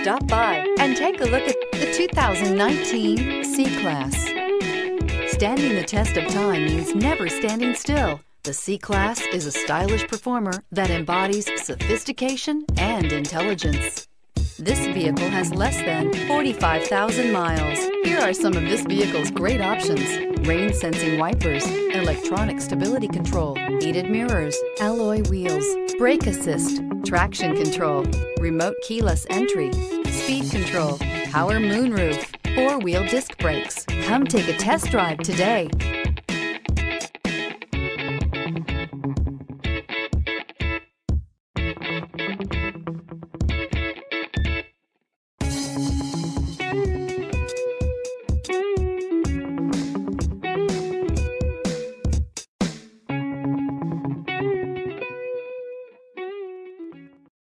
Stop by and take a look at the 2019 C-Class. Standing the test of time means never standing still. The C-Class is a stylish performer that embodies sophistication and intelligence. This vehicle has less than 45,000 miles. Here are some of this vehicle's great options: rain-sensing wipers, electronic stability control, heated mirrors, alloy wheels, brake assist, traction control, remote keyless entry, speed control, power moonroof, four-wheel disc brakes. Come take a test drive today.